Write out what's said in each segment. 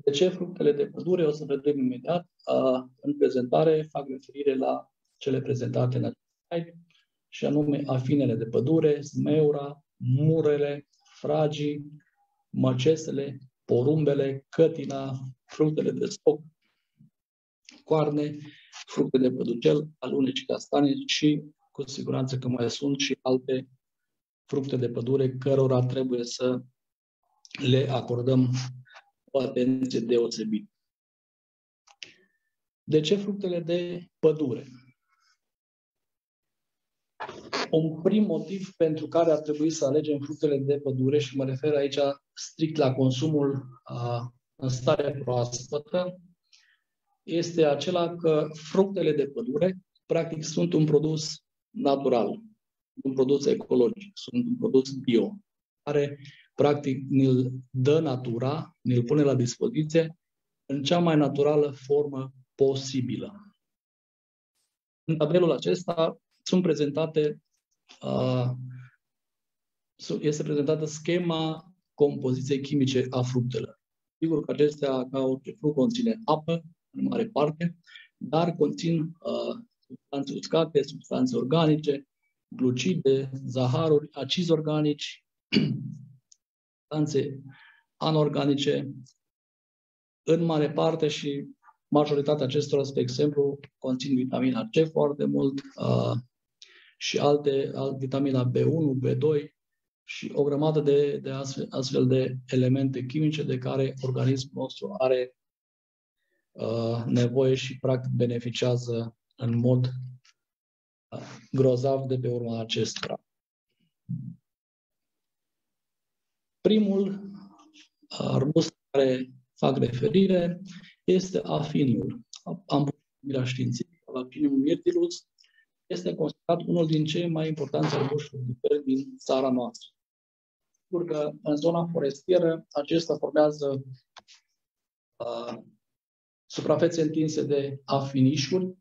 De ce fructele de pădure? O să vedem imediat. În prezentare fac referire la cele prezentate în acest slide, și anume afinele de pădure, zmeura, murele, fragii, măcesele, porumbele, cătina, fructele de stoc, coarne, fructe de păducel, aluneci, castane și cu siguranță că mai sunt și alte fructe de pădure cărora trebuie să le acordăm o atenție deosebită. De ce fructele de pădure? Un prim motiv pentru care ar trebui să alegem fructele de pădure, și mă refer aici strict la consumul în stare proaspătă, este acela că fructele de pădure, practic, sunt un produs natural, un produs ecologic, sunt un produs bio, care, practic, ne-l dă natura, ne-l pune la dispoziție în cea mai naturală formă posibilă. În tabelul acesta este prezentată schema compoziției chimice a fructelor. Sigur că acestea, ca orice fruct, conține apă, în mare parte, dar conțin substanțe uscate, substanțe organice, glucide, zaharuri, acizi organici, substanțe anorganice, în mare parte, și majoritatea acestora, spre exemplu, conțin vitamina C foarte mult și alte vitamina B1, B2 și o grămadă de astfel de elemente chimice de care organismul nostru are nevoie și practic beneficiază în mod grozav de pe urma acestora. Primul arbust care fac referire este afiniul. Am științifică, Afinium myrtillus este considerat unul din cei mai importanți arbuși frugtiferi din țara noastră. Sigur că în zona forestieră acesta formează suprafețe întinse de afinișuri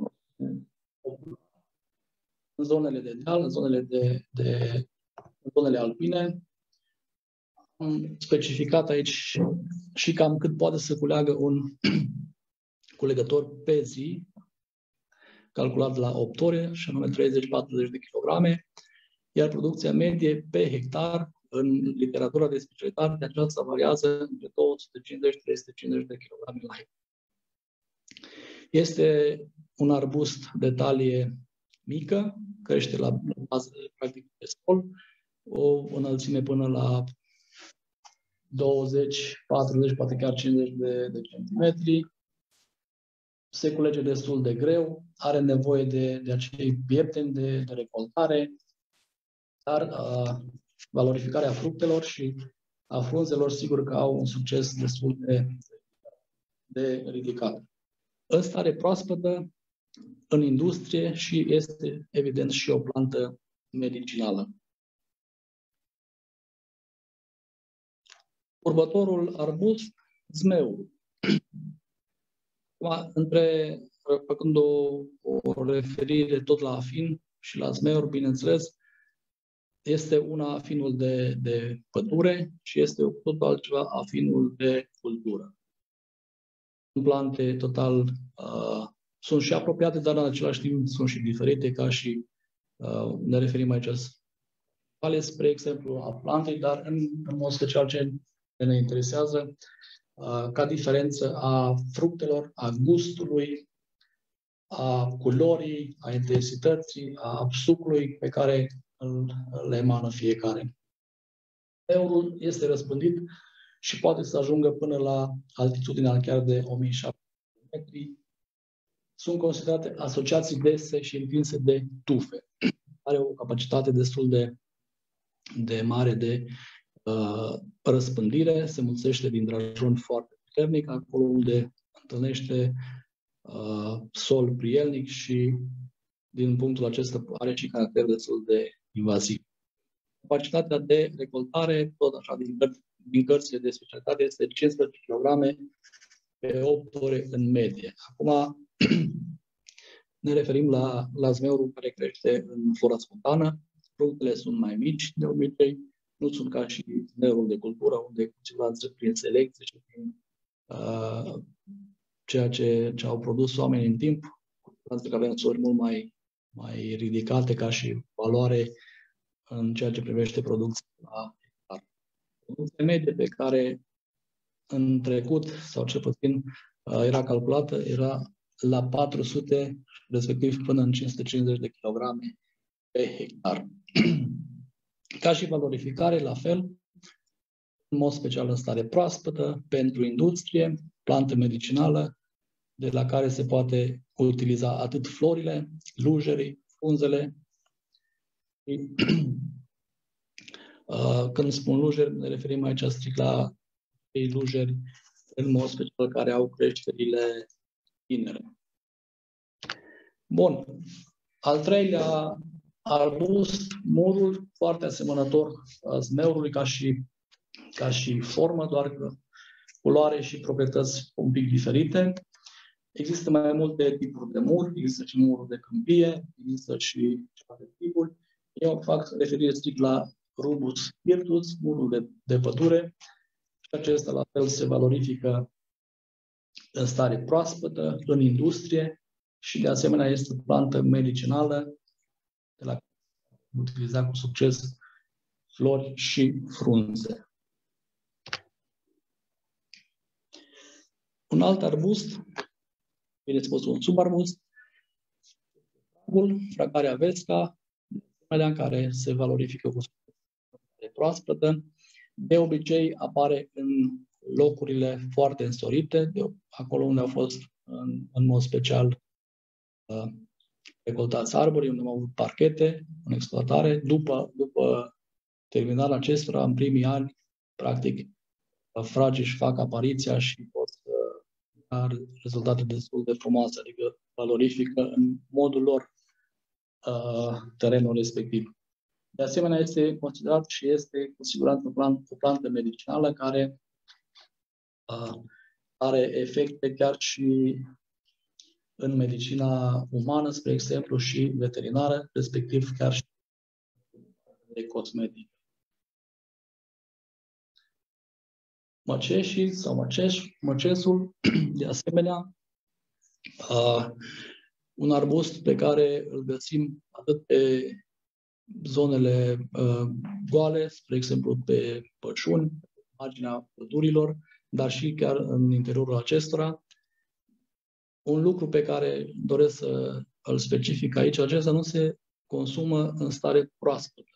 în zonele de deal, în zonele alpine. Am specificat aici și cam cât poate să culeagă un culegător pe zi, calculat la 8 ore, și anume 30-40 de kilograme, iar producția medie pe hectar, în literatura de specialitate, aceasta variază între 250-350 de kilograme la hectar. Este un arbust de talie mică, crește la bază, practic, pe sol, o înălțime până la 20, 40, poate chiar 50 de centimetri. Se culege destul de greu, are nevoie de acei piepteni de recoltare, dar valorificarea fructelor și a frunzelor, sigur că au un succes destul de ridicat. În stare proaspătă, în industrie, și este, evident, și o plantă medicinală. Următorul arbust, zmeul. Făcând o referire tot la afin și la zmeuri, bineînțeles, este una afinul de pădure și este tot altceva afinul de cultură. Sunt plante total, sunt și apropiate, dar în același timp sunt și diferite, ca și ne referim aici spre exemplu a plantei, dar în mod special ce ne interesează, ca diferență a fructelor, a gustului, a culorii, a intensității, a sucului pe care le emană fiecare. Zmeurul este răspândit și poate să ajungă până la altitudinea chiar de 1700 metri. Sunt considerate asociații dese și întinse de tufe. Are o capacitate destul de mare de răspândire, se mulțește din drajon foarte puternic, acolo unde întâlnește sol prielnic și din punctul acesta are și caracter destul de invaziv. Capacitatea de recoltare, tot așa, din cărțile de specialitate, este 15 kg pe 8 ore în medie. Acum ne referim la zmeurul care crește în flora spontană. Fructele sunt mai mici, de obicei, nu sunt ca și zmeurul de cultură, unde cu siguranță prin selecție și prin ceea ce au produs oamenii în timp, pentru că avem sori mult mai ridicate ca și valoare în ceea ce privește producția la hectar. Producția medie pe care în trecut, sau cel puțin era calculată, era la 400, respectiv până în 550 de kilograme pe hectar. Ca și valorificare, la fel, în mod special în stare proaspătă, pentru industrie, plantă medicinală, de la care se poate utiliza atât florile, lujerii, frunzele. Când spun lujeri, ne referim aici strict la ei lujeri, în mod special, care au creșterile tinere. Bun. Al treilea arbust, murul, foarte asemănător zmeurului ca și formă, doar că culoare și proprietăți un pic diferite. Există mai multe tipuri de mur, există și murul de câmpie, există și alte tipuri. Eu fac referire strict la rubus hirtus, murul de pădure, și acesta la fel se valorifică în stare proaspătă, în industrie și de asemenea este o plantă medicinală de la care utiliza cu succes flori și frunze. Un alt arbust, bine spus un subarbust, Fragaria vesca, în care se valorifică cu succes proaspătă. De obicei apare în locurile foarte însorite, acolo unde au fost în mod special recoltați arbori, unde au avut parchete în exploatare. După terminarea acestora, în primii ani, practic, fragii își fac apariția și pot da rezultate destul de frumoase, adică valorifică în modul lor terenul respectiv. De asemenea, este considerat și este cu siguranță o plantă medicinală care are efecte chiar și în medicina umană, spre exemplu, și veterinară, respectiv chiar și de cosmetic. Măceșii sau măcesul, de asemenea, un arbust pe care îl găsim atât pe zonele goale, spre exemplu pe pășuni, pe marginea pădurilor, dar și chiar în interiorul acestora. Un lucru pe care doresc să îl specific aici, acesta nu se consumă în stare proaspătă.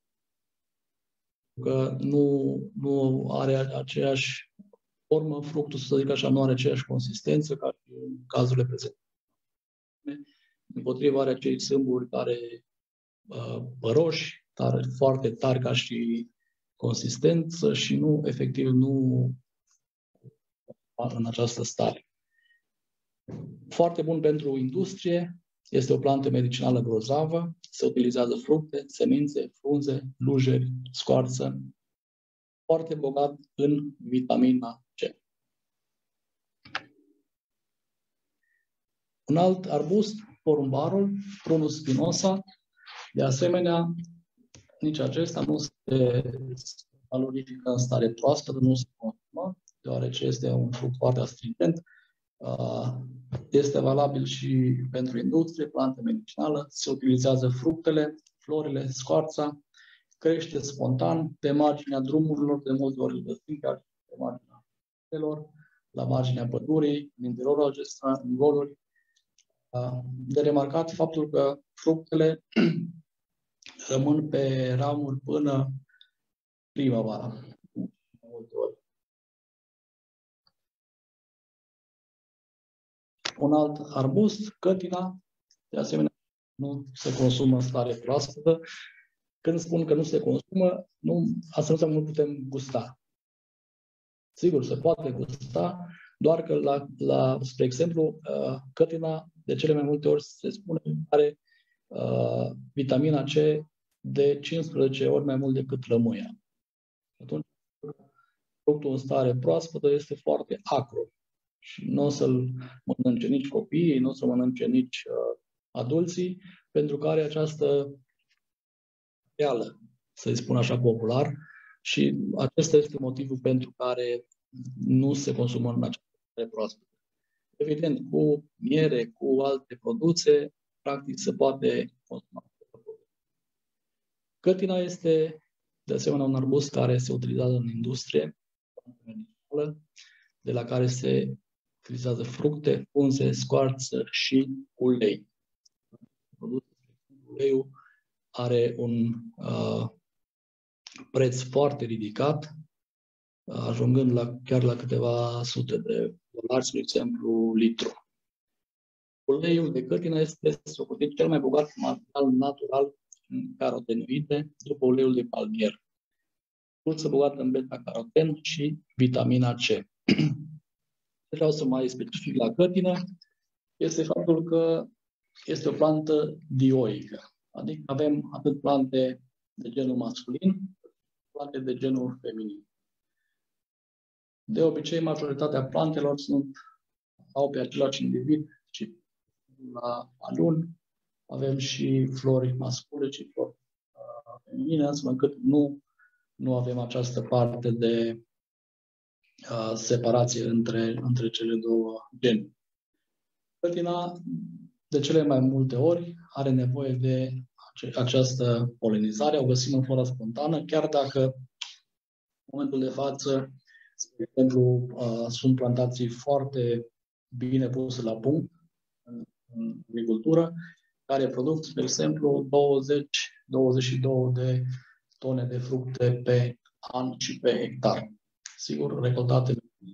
Că nu are aceeași formă, fructul, să zic așa, nu are aceeași consistență ca în cazurile prezente. Împotriva are acei sâmburi care păroși, foarte tari ca și consistență și nu, efectiv, nu în această stare. Foarte bun pentru industrie, este o plantă medicinală grozavă, se utilizează fructe, semințe, frunze, lujeri, scoarță, foarte bogat în vitamina C. Un alt arbust, porumbarul, Prunus spinosa, de asemenea, nici acesta nu se valorifică în stare proaspătă, nu se consumă, deoarece este un fruct foarte astringent. Este valabil și pentru industrie, plantă medicinală, se utilizează fructele, florile, scoarța, crește spontan pe marginea drumurilor, de multe ori îl găsim chiar pe marginea celor, la marginea pădurii, în interiorul acestora, în goluri. De remarcat faptul că fructele rămân pe ramuri până primăvara. Un alt arbust, cătina, de asemenea, nu se consumă în stare proaspătă. Când spun că nu se consumă, asta nu înseamnă că nu putem gusta. Sigur, se poate gusta, doar că, spre exemplu, cătina, de cele mai multe ori se spune că are vitamina C de 15 ori mai mult decât lămâia. Atunci, fructul în stare proaspătă este foarte acru și nu o să-l mănânce nici copiii, nu o să mănânce nici adulții, pentru că are această reală, să-i spun așa popular, și acesta este motivul pentru care nu se consumă în această proaspătă. Evident, cu miere, cu alte produse, practic se poate consuma. Cătina este, de asemenea, un arbust care se utilizează în industrie, de la care se utilizează fructe, frunze, scoarță și ulei. Uleiul are un preț foarte ridicat, ajungând chiar la câteva sute de dolari, spre exemplu, litru. Uleiul de cătină este socotit cel mai bogat material natural în carotenoide, după uleiul de palmier. Sursă bogată în beta-caroten și vitamina C. Vreau să mai specific la cătină este faptul că este o plantă dioică. Adică avem atât plante de genul masculin, plante de genul feminin. De obicei, majoritatea plantelor au pe același individ, ci la alun avem și flori mascule și flori feminine, astfel încât nu avem această parte de separație între cele două genuri. Cătina, de cele mai multe ori, are nevoie de această polenizare. O găsim în flora spontană, chiar dacă în momentul de față, spre exemplu, sunt plantații foarte bine puse la punct în agricultură, care produc, spre exemplu, 20-22 de tone de fructe pe an și pe hectar. Sigur, recoltate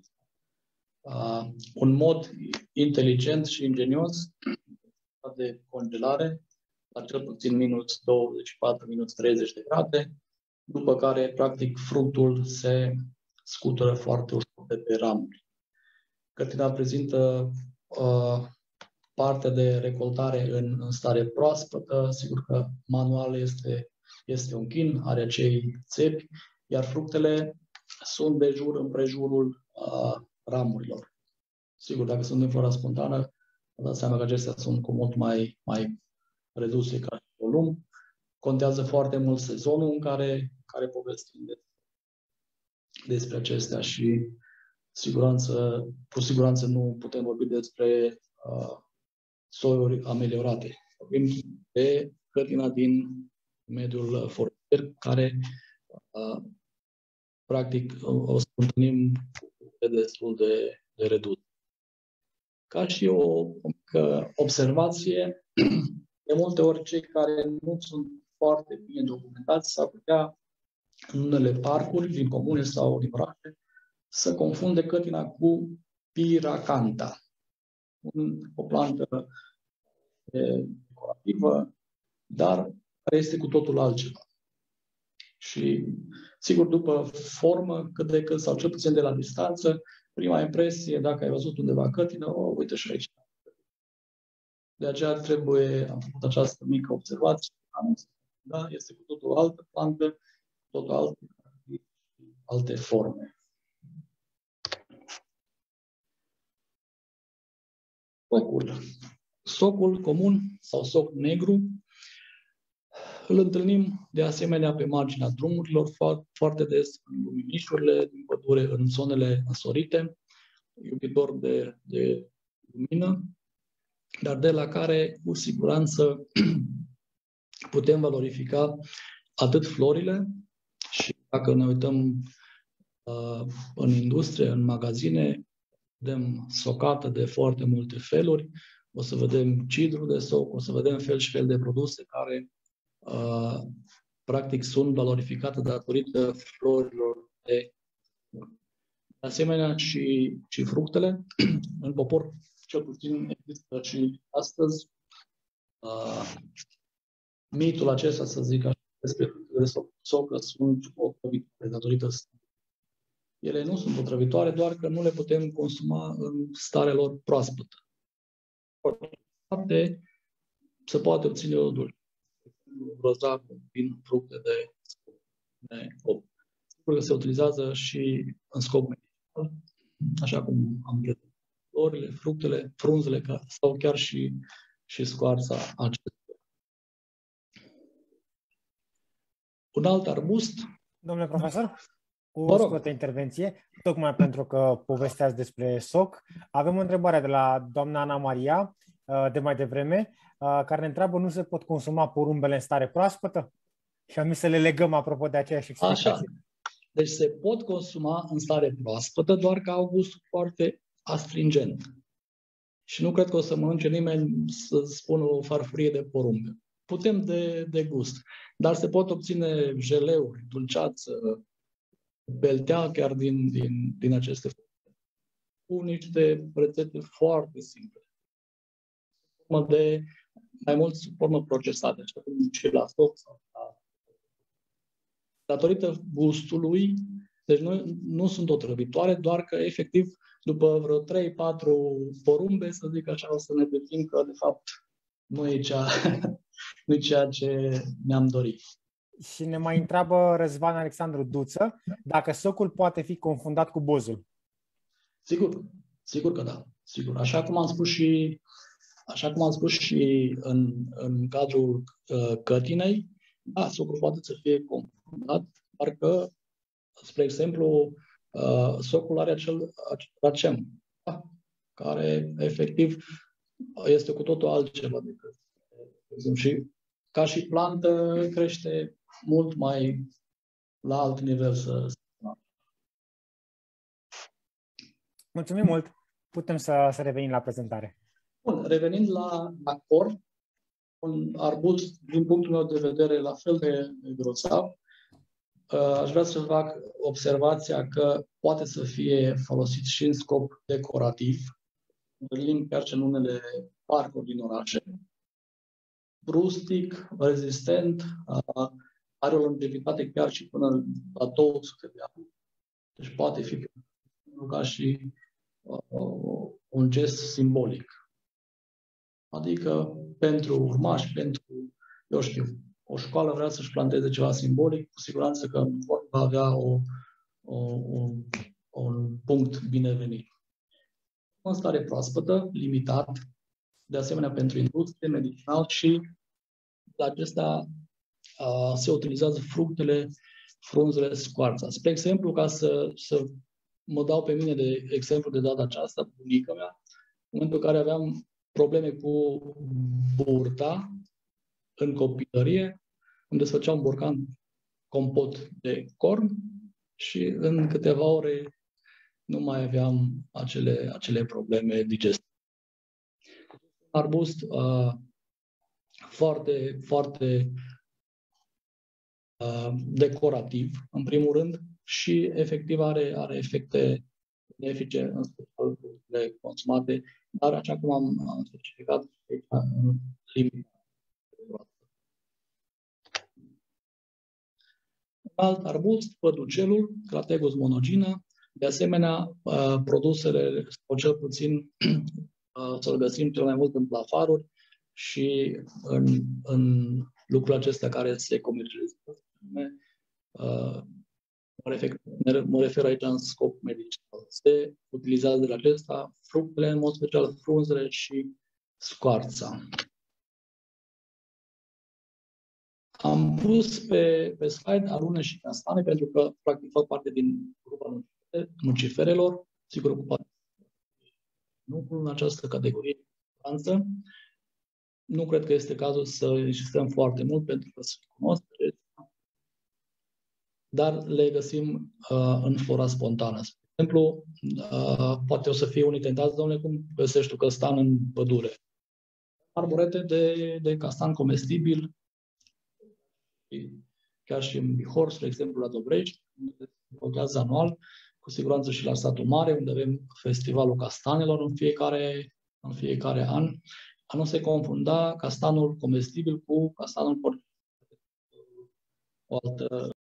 un mod inteligent și ingenios de congelare la cel puțin minus 24, minus 30 de grade, după care, practic, fructul se scutură foarte ușor de pe ramuri. Cătina prezintă partea de recoltare în stare proaspătă, sigur că manual este un chin, are acei țepi, iar fructele sunt de jur împrejurul ramurilor. Sigur, dacă sunt în flora spontană, vă dați seama că acestea sunt cu mult mai reduse ca și volum. Contează foarte mult sezonul în care povestim despre acestea și cu siguranță nu putem vorbi despre soiuri ameliorate. Vorbim de cătina din mediul forestier, care practic o să întâlnim destul de redus. Ca și o observație, de multe ori cei care nu sunt foarte bine documentați s-ar putea în unele parcuri din comune sau din orașe să confunde cătina cu piracanta, o plantă decorativă, dar care este cu totul altceva. Și, sigur, după formă, cât de cât, sau cel puțin de la distanță, prima impresie, dacă ai văzut undeva cătină, uite și aici. De aceea am făcut această mică observație. Da? Este cu totul altă plantă, cu totul alte forme. Socul comun sau soc negru îl întâlnim de asemenea pe marginea drumurilor foarte des, în luminișurile din pădure, în zonele însorite, iubitor de lumină, dar de la care cu siguranță putem valorifica atât florile și dacă ne uităm în industrie, în magazine, vedem socată de foarte multe feluri, o să vedem cidru de soc, o să vedem fel și fel de produse care practic sunt valorificate datorită florilor de asemenea și fructele. În popor, cel puțin există și astăzi mitul acesta, să zic așa, despre fructele de soc, că sunt otrăvitoare datorită ele nu sunt otrăvitoare, doar că nu le putem consuma în starea lor proaspătă. Se poate obține o dulce. Grozav din fructe de op. Sigur că se utilizează și în scop medicinal, așa cum am prezentat. Florile, fructele, frunzele sau chiar și scoarța acestea. Un alt arbust. Domnule profesor? O scurtă intervenție, tocmai pentru că povesteați despre soc. Avem o întrebare de la doamna Ana Maria, de mai devreme, care ne întreabă: nu se pot consuma porumbele în stare proaspătă? Și am zis să le legăm apropo de aceeași explicație. Așa. Deci se pot consuma în stare proaspătă, doar că au gustul foarte astringent. Și nu cred că o să mănânce nimeni să spună o farfurie de porumbe. Putem de gust, dar se pot obține jeleuri, dulceață, beltea chiar din aceste fructe. Cu niște rețete foarte simple. De mai mult sub formă procesate, așa cum și la stoc sau la... Datorită gustului, deci nu sunt otrăvitoare, doar că efectiv după vreo 3-4 porumbe, să zic așa, o să ne definim că de fapt nu e ceea ce ne-am dorit. Și ne mai întreabă Răzvan Alexandru Duță dacă socul poate fi confundat cu bozul. Sigur că da. Sigur. Așa cum am spus și în cadrul cătinei, da, socul poate să fie confundat, doar că, spre exemplu, socul are acel racem, da, care efectiv este cu totul altceva decât. Și ca și plantă crește mult mai la alt nivel Mulțumim mult! Putem să revenim la prezentare. Bun, revenind la corn, un arbust, din punctul meu de vedere, la fel de grosav, aș vrea să fac observația că poate să fie folosit și în scop decorativ, întâlnim chiar și în unele parcuri din orașe. Rustic, rezistent, are o longevitate chiar și până la 200 de ani. Deci poate fi ca și un gest simbolic. Adică pentru urmași, pentru, eu știu, o școală vrea să-și planteze ceva simbolic, cu siguranță că va avea un punct binevenit. În stare proaspătă, limitat, de asemenea pentru industrie, medicinal și la acesta se utilizează fructele, frunzele, scoarța. Spre exemplu, ca să mă dau pe mine de exemplu de data aceasta, bunica mea, în momentul în care aveam probleme cu burta în copilărie, îmi desfăceam un borcan compot de corn și în câteva ore nu mai aveam acele probleme digestive. Arbust foarte, foarte decorativ, în primul rând, și efectiv are efecte benefice în special consumate, dar așa cum am specificat, în limite. Alt arbust, păducelul, Crategus monogina, de asemenea, produsele, sau cel puțin să-l găsim cel mai mult în plafaruri și în lucrurile acestea care se comercializează. Mă refer aici în scop medicinal. Se utilizează de la acesta fructele, în mod special frunzele și scoarța. Am pus pe slide arune și castane pentru că practic fac parte din grupul nuciferelor, sigur ocupat nu în această categorie de substanță. Nu cred că este cazul să insistăm foarte mult pentru că se cunosc, dar le găsim în flora spontană. Spre exemplu, poate o să fie unii tentați, domnule, cum găsești tu castan în pădure? Arborete de castan comestibil, chiar și în Bihor, spre exemplu, la Dobrești, unde se votează anual, cu siguranță și la Satul Mare, unde avem festivalul castanelor în fiecare an. A nu se confunda castanul comestibil cu castanul porcine. O altă